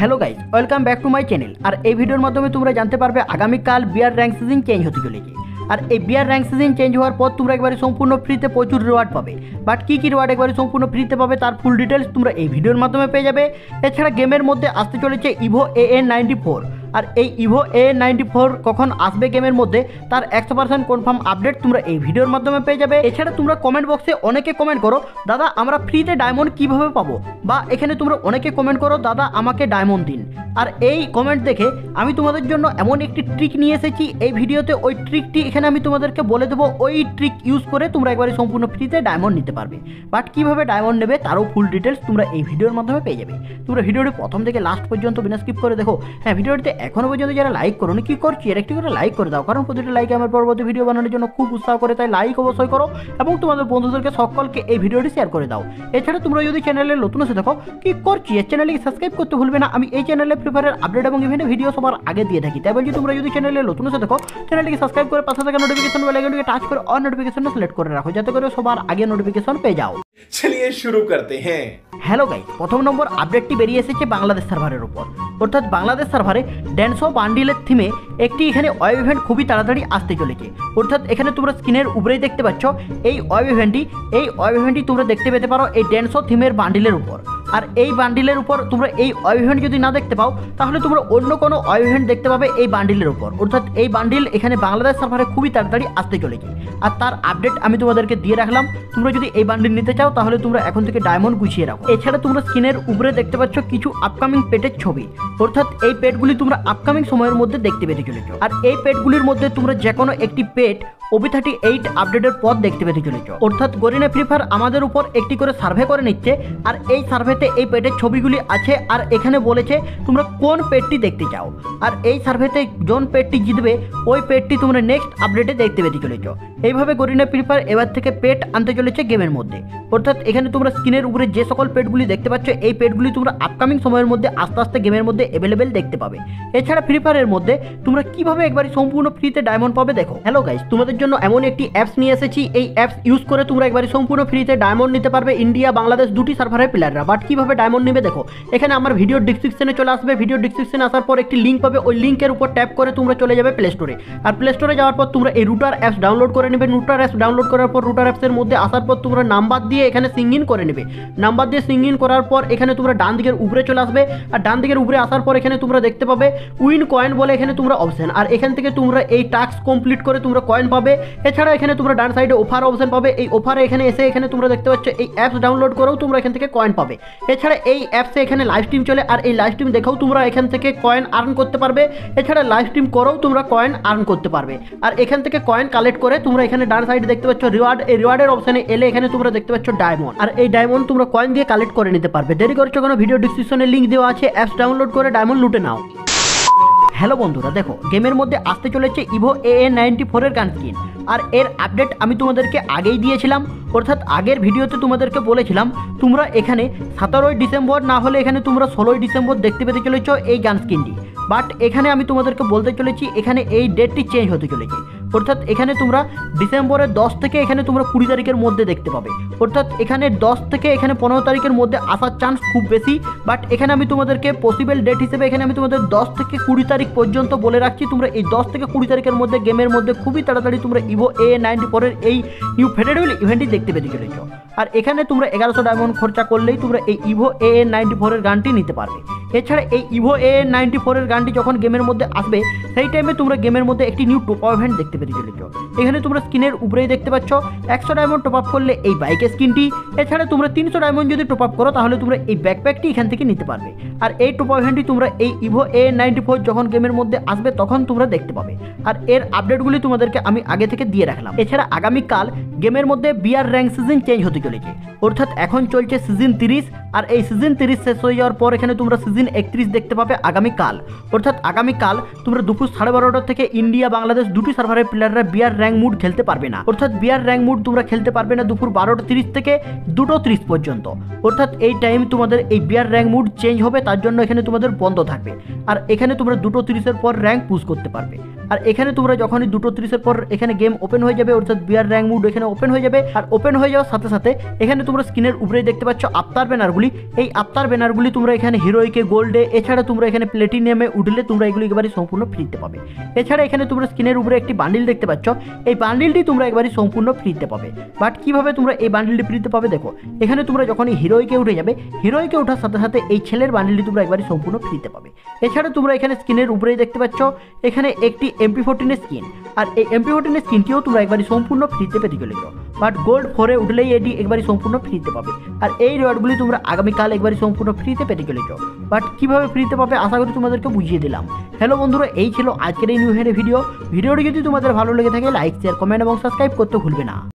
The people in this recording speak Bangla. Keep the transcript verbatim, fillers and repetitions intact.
Hello guys welcome back to my channel और এই ভিডিওর মাধ্যমে তোমরা জানতে পারবে আগামীকাল বিয়ার র্যাঙ্ক সিজন চেঞ্জ হতে চলেছে। আর এই বিয়ার র্যাঙ্ক সিজন চেঞ্জ হওয়ার পর তোমরা একবারে সম্পূর্ণ ফ্রিতে প্রচুর রিওয়ার্ড পাবে। বাট কী কী রিওয়ার্ড একবারে সম্পূর্ণ ফ্রিতে পাবে তার ফুল ডিটেলস তোমরা এই ভিডিওর মাধ্যমে পেয়ে যাবে। এছাড়া গেমের মধ্যে আসতে চলেছে Evo A N ninety four. আর এই Evo A N ninety four কখন আসবে গেমের মধ্যে তার একশো পার্সেন্ট কনফার্ম আপডেট তোমরা এই ভিডিওর মাধ্যমে পেয়ে যাবে। এছাড়া তোমরা কমেন্ট বক্সে অনেকে কমেন্ট করো দাদা আমরা ফ্রিতে ডায়মন্ড কীভাবে পাবো, বা এখানে তোমরা অনেকে কমেন্ট করো দাদা আমাকে ডায়মন্ড দিন। আর এই কমেন্ট দেখে আমি তোমাদের জন্য এমন একটি ট্রিক নিয়ে এসেছি এই ভিডিওতে। ওই ট্রিকটি এখানে আমি তোমাদেরকে বলে দেবো। ওই ট্রিক ইউজ করে তোমরা একবারে সম্পূর্ণ ফ্রিতে ডায়মন্ড নিতে পারবে। বাট কীভাবে ডায়মন্ড নেবে তারও ফুল ডিটেলস তোমরা এই ভিডিওর মাধ্যমে পেয়ে যাবে। তোমরা ভিডিওটি প্রথম থেকে লাস্ট পর্যন্ত বিনা স্কিপ করে দেখো। হ্যাঁ, ভিডিওটিতে এখনও পর্যন্ত যারা লাইক করো না, কী করছি এর একটি করে লাইক করে দাও, কারণ প্রতিটা লাইক আমার পরবর্তী ভিডিও বানানোর জন্য খুব উৎসাহ করে। তাই লাইক অবশ্যই করো এবং তোমাদের বন্ধুদেরকে সকলকে এই ভিডিওটি শেয়ার করে দাও। এছাড়া তোমরা যদি চ্যানেলে নতুন এসে দেখো কী করছি এই চ্যানেলকে সাবস্ক্রাইব করতে ভুলবে না। আমি এই চ্যানেলে প্রিফারের আপডেট এবং ইভেন্টের ভিডিও সবার আগে দিয়ে থাকি। তাই বলছি তোমরা যদি চ্যানেলে নতুন এসে দেখো চ্যানেলটিকে সাবস্ক্রাইব করে পাশে থাকা নোটিফিকেশন বেল আইকনটিকে টাচ করে অল নোটিফিকেশনটা সিলেক্ট করে রাখো, যাতে করে সবার আগে নোটিফিকেশন পেয়ে যাও। চলিয়ে শুরু করতে হ্যাঁ। হ্যালো গাইস, প্রথম নম্বর আপডেটটি বেরিয়ে এসেছে বাংলাদেশ সার্ভারের উপর। অর্থাৎ বাংলাদেশ সার্ভারে ড্যান্সো বান্ডিলের থিমে একটি এখানে ওয়েব ইভেন্ট খুবই তাড়াতাড়ি আসতে চলেছে। অর্থাৎ এখানে তোমরা স্ক্রিনের উপরেই দেখতে পাচ্ছ এই ওয়েব ইভেন্টটি। এই ওয়েব ইভেন্টটি তোমরা দেখতে পেতে পারো এই ড্যান্সো থিমের বান্ডিলের উপর। আর এই বান্ডিলের উপর তোমরা এই ওয়েব ইভেন্ট যদি না দেখতে পাও তাহলে তোমরা অন্য কোনো ওয়েব ইভেন্ট দেখতে পাবে এই বান্ডিলের উপর। অর্থাৎ এই বান্ডিল এখানে বাংলাদেশ সার্ভারে খুবই তাড়াতাড়ি আসতে চলেছে। আর তার আপডেট আমি তোমাদেরকে দিয়ে রাখলাম। তোমরা যদি এই বান্ডিল নিতে চাও তাহলে তোমরা এখন থেকে ডায়মন্ড গুছিয়ে রাখো। এছাড়া তোমরা স্ক্রিনের উপরে দেখতে পাচ্ছ কিছু আপকামিং পেটের ছবি। অর্থাৎ এই পেটগুলি তোমরা আপকামিং সময়ের মধ্যে দেখতে পেতে চলেছ। আর এই পেটগুলির মধ্যে তোমরা যে কোনো একটি পেট ওবি থার্টি এইট আপডেটের পর দেখতে পেতে চলেছ। অর্থাৎ গরিনা ফ্রি ফায়ার আমাদের উপর একটি করে সার্ভে করে নিচ্ছে। আর এই সার্ভেতে এই পেটের ছবিগুলি আছে। আর এখানে বলেছে তোমরা কোন পেটটি দেখতে চাও। আর এই সার্ভেতে কোন পেটটি জিতবে ওই পেটটি তোমরা নেক্সট আপডেটে দেখতে পেতে চলেছ। এইভাবে গরিনা ফ্রি ফায়ার এবার থেকে পেট আনতে চলেছে গেমের মধ্যে। অর্থাৎ এখানে তোমরা স্ক্রিনের উপরে যে সকল পেটগুলি দেখতে পাচ্ছ এই পেটগুলি তোমরা আপকামিং সময়ের মধ্যে আস্তে আস্তে গেমের মধ্যে অ্যাভেলেবেল দেখতে পাবে। এছাড়া ফ্রি ফায়ারের মধ্যে তোমরা কিভাবে একবারে সম্পূর্ণ ফ্রিতে ডায়মন্ড পাবে দেখো। হ্যালো গাইস, তোমাদের জন্য এমন একটি অ্যাপস নিয়ে এসেছি। এই অ্যাপস ইউজ করে তোমরা একবারে সম্পূর্ণ ফ্রিতে ডায়মন্ড নিতে পারবে ইন্ডিয়া বাংলাদেশ দুটি সার্ভারের প্লেয়াররা। বাট কিভাবে ডায়মন্ড নেবে দেখো। এখানে আমার ভিডিও ডিসক্রিপশনে চলে আসবে। ভিডিও ডিসক্রিপশনে আসার পর একটি লিঙ্ক পাবে। ওই লিঙ্কের উপর ট্যাপ করে তোমরা চলে যাবে প্লে স্টোরে। আর প্লে স্টোরে যাওয়ার পর তোমরা এই রুটার অ্যাপস ডাউনলোড করে নেবে। রুটার অ্যাপস ডাউনলোড করার পর রুটার অ্যাপসের মধ্যে আসার পর তোমরা নাম্বার দিয়ে এখানে সিং ইন করে নেবে। নাম্বার দিয়ে সিং ইন করার পর এখানে তোমরা ডান দিকের উপরে চলে আসবে। আর ডান দিকের উপরে আসার পর এখানে তোমরা দেখতে পাবে উইন কয়েন বলে এখানে তোমরা অপশন। আর এখান থেকে তোমরা এই টাস্ক কমপ্লিট করে তোমরা কয়েন পাবে। এছাড়া এখানে তোমরা ডান সাইডে অফার অপশন পাবে। এই অফারে এখানে এসে এখানে তোমরা দেখতে পাচ্ছ এই অ্যাপস ডাউনলোড করেও তোমরা এখান থেকে কয়েন পাবে। এছাড়া এই অ্যাপসে এখানে লাইভ স্ট্রিম চলে। আর এই লাইভ স্ট্রিম দেখেও তোমরা এখান থেকে কয়েন আর্ন করতে পারবে। এছাড়া লাইভ স্ট্রিম করেও তোমরা কয়েন আর্ন করতে পারবে। আর এখান থেকে কয়েন কালেক্ট করে তোমরা এখানে ডান সাইডে দেখতে পাচ্ছ রিওয়ার্ড। এই রিওয়ার্ডের অপশনে এলে এখানে তোমরা দেখতে পাচ্ছ ডায়মন্ড। আর এই ডায়মন্ড তোমরা কয়েন দিয়ে কালেক্ট করে নিতে পারবে। দেরি করছো কোনো, ভিডিও ডিসক্রিপশনে লিঙ্ক দেওয়া আছে, অ্যাপস ডাউনলোড করে ডায়মন্ড লুটে নাও। হ্যালো বন্ধুরা, দেখো গেমের মধ্যে আসতে চলেছে Evo A N ninety four এর গান স্কিন। আর এর আপডেট আমি তোমাদেরকে আগেই দিয়েছিলাম। অর্থাৎ আগের ভিডিওতে তোমাদেরকে বলেছিলাম তোমরা এখানে সতেরোই ডিসেম্বর না হলে এখানে তোমরা ষোলোই ডিসেম্বর দেখতে পেতে চলেছ এই গান স্কিনটি। বাট এখানে আমি তোমাদেরকে বলতে চলেছি এখানে এই ডেটটি চেঞ্জ হতে চলেছে। অর্থাৎ এখানে তোমরা ডিসেম্বরের দশ থেকে এখানে তোমরা কুড়ি তারিখের মধ্যে দেখতে পাবে। অর্থাৎ এখানে দশ থেকে এখানে পনেরো তারিখের মধ্যে আসার চান্স খুব বেশি। বাট এখানে আমি তোমাদেরকে পসিবল ডেট হিসেবে এখানে আমি তোমাদের দশ থেকে কুড়ি তারিখ পর্যন্ত বলে রাখছি। তোমরা এই দশ থেকে কুড়ি তারিখের মধ্যে গেমের মধ্যে খুবই তাড়াতাড়ি তোমরা ইভো এ নাইনটি ফোরের এই নিউ ফেডারেবল ইভেন্টটি দেখতে পেতে চলেছ। আর এখানে তোমরা এগারোশো ডায়মন্ড খরচা করলেই তোমরা এই ইভো এ এন নাইনটি ফোরের গানটি নিতে পারবে। এছাড়া এই ইভো এ এন নাইনটি ফোরের গানটি যখন গেমের মধ্যে আসবে সেই টাইমে তোমরা গেমের মধ্যে একটি নিউ টপ আপ ইভেন্ট দেখতে পেতে চলেছ। এখানে তোমরা স্ক্রিনের উপরেই দেখতে পাচ্ছ একশো ডায়মন্ড টপ আপ করলে এই বাইকের স্কিনটি। এছাড়া তোমরা তিনশো ডায়মন্ড যদি টপ আপ করো তাহলে তোমরা এই ব্যাকপ্যাকটি এখান থেকে নিতে পারবে। আর এই টপ আপ ইভেন্টটি তোমরা এই Evo A N ninety four যখন গেমের মধ্যে আসবে তখন তোমরা দেখতে পাবে। আর এর আপডেটগুলি তোমাদেরকে আমি আগে থেকে দিয়ে রাখলাম। এছাড়া আগামীকাল গেমের মধ্যে বিয়ার র্যাঙ্ক সিজন চেঞ্জ হতে চলেছে। অর্থাৎ এখন চলছে সিজন তিরিশ। আর এই সিজন তিরিশ শেষ হয়ে যাওয়ার পর এখানে তোমরা সিজন একত্রিশ দেখতে পাবে আগামীকাল। অর্থাৎ আগামীকাল তোমরা দুপুর সাড়ে বারোটা থেকে ইন্ডিয়া বাংলাদেশ দুটি সার্ভারের প্লেয়াররা বিয়ার র্যাঙ্ক মুড খেলতে পারবে না। অর্থাৎ বিয়ার র্যাঙ্ক মুড তোমরা খেলতে পারবে না দুপুর বারোটা তিরিশ থেকে দুটো তিরিশ পর্যন্ত। অর্থাৎ এই টাইম তোমাদের এই বিয়ার র্যাঙ্ক মুড চেঞ্জ হবে, তার জন্য এখানে তোমাদের বন্ধ থাকবে। আর এখানে তোমরা দুটো তিরিশের পর র্যাঙ্ক পুশ করতে পারবে। আর এখানে তোমরা যখনই দুটো তিরিশের পর এখানে গেম ওপেন হয়ে যাবে অর্থাৎ বিয়ার র্যাঙ্ক মুড এখানে ওপেন হয়ে যাবে। আর ওপেন হয়ে যাওয়ার সাথে সাথে সাথে এখানে তোমরা স্ক্রিনের উপরেই দেখতে পাচ্ছ আফতার ব্যানারগুলি। এই আফতার ব্যানারগুলি তোমরা এখানে হিরোইকে গোল্ডে, এছাড়া তোমরা এখানে প্লেটিনিয়ামে উঠলে তোমরা এগুলি একেবারে সম্পূর্ণ ফ্রিতে পাবে। এছাড়া এখানে তোমরা স্ক্রিনের উপরে একটি বান্ডিল দেখতে পাচ্ছ, এই বান্ডিলটি তোমরা একবারে সম্পূর্ণ ফ্রিতে পাবে। বাট কিভাবে তোমরা এই বান্ডিলটি ফ্রিতে পাবে দেখো, এখানে তোমরা যখনই হিরোইকে উঠে যাবে, হিরোইকে ওঠার সাথে সাথে এই ছেলের বান্ডিলটি তোমরা একবারে সম্পূর্ণ ফ্রিতে পাবে। এছাড়া তোমরা এখানে স্ক্রিনের উপরেই দেখতে পাচ্ছ এখানে একটি এমপি ফোরটিনের স্কিন, আর এই এমপি ফোরটিনের স্কিনটিও তোমরা একবারে সম্পূর্ণ ফ্রিতে পেতে চলেছ। বাট গোল্ড ফোরে উঠলেই এটি একবারে সম্পূর্ণ ফ্রিতে পাবে, আর এই রিওয়ার্ডগুলি তোমরা আগামীকাল একবারে সম্পূর্ণ ফ্রিতে পেতে চলেছ। বাট কিভাবে ফ্রিতে পাবে আশা করি তোমাদেরকে বুঝিয়ে দিলাম। হ্যালো বন্ধুরা, এই ছিল আজকের এই নিউ হেডের ভিডিও। ভিডিওটি যদি তোমাদের ভালো লেগে থাকে লাইক, শেয়ার, কমেন্ট এবং সাবস্ক্রাইব করতে ভুলবে না।